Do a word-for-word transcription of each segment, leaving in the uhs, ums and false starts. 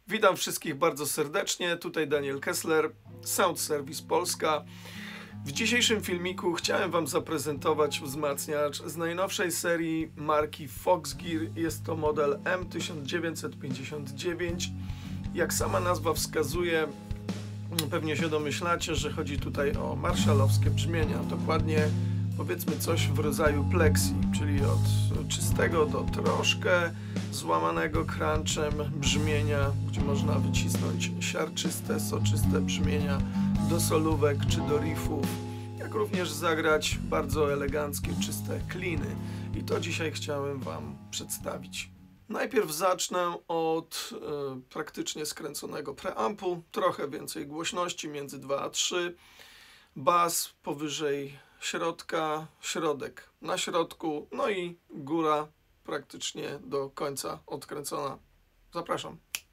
Witam wszystkich bardzo serdecznie, tutaj Daniel Kessler, Sound Service Polska. W dzisiejszym filmiku chciałem Wam zaprezentować wzmacniacz z najnowszej serii marki Foxgear. Jest to model M tysiąc dziewięćset pięćdziesiąt dziewięć. Jak sama nazwa wskazuje, pewnie się domyślacie, że chodzi tutaj o marszałowskie brzmienia. Dokładnie powiedzmy coś w rodzaju plexi, czyli od czystego do troszkę złamanego crunchem brzmienia, gdzie można wycisnąć siarczyste, soczyste brzmienia do solówek czy do riffów, jak również zagrać bardzo eleganckie, czyste kliny. I to dzisiaj chciałem Wam przedstawić. Najpierw zacznę od e, praktycznie skręconego preampu, trochę więcej głośności, między dwa a trzy, bas powyżej środka, środek na środku, no i góra praktycznie do końca odkręcona. Zapraszam.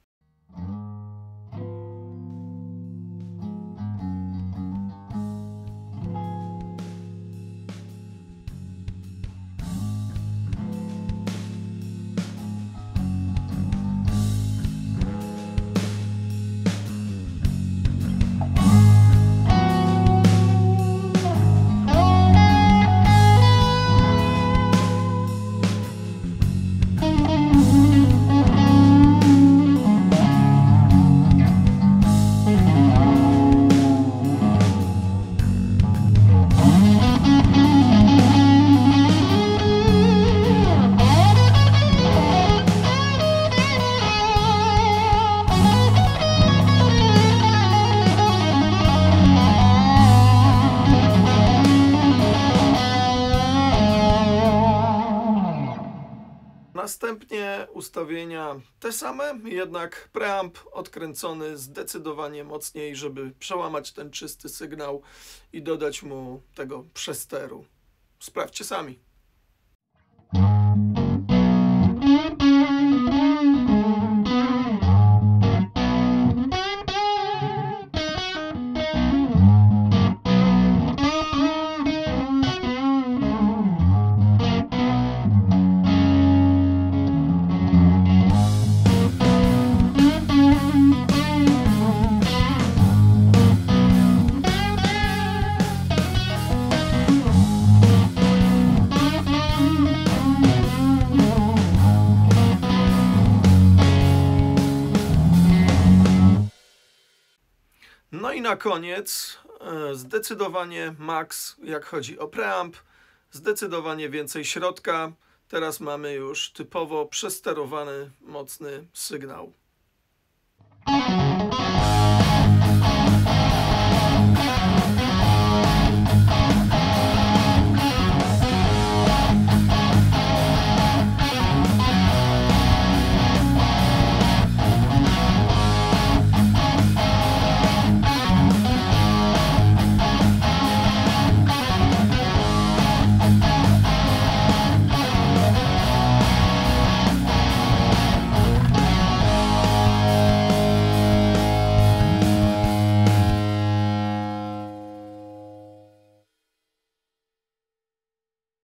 Następnie ustawienia te same, jednak preamp odkręcony zdecydowanie mocniej, żeby przełamać ten czysty sygnał i dodać mu tego przesteru. Sprawdźcie sami. No i na koniec zdecydowanie max, jak chodzi o preamp, zdecydowanie więcej środka. Teraz mamy już typowo przesterowany, mocny sygnał.